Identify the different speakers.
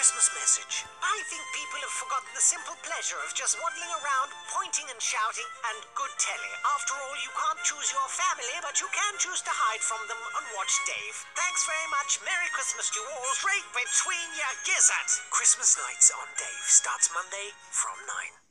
Speaker 1: Christmas message. I think people have forgotten the simple pleasure of just waddling around, pointing and shouting, and good telly. After all, you can't choose your family, but you can choose to hide from them and watch Dave. Thanks very much. Merry Christmas to you all. Straight between your gizzards. Christmas nights on Dave starts Monday from 9.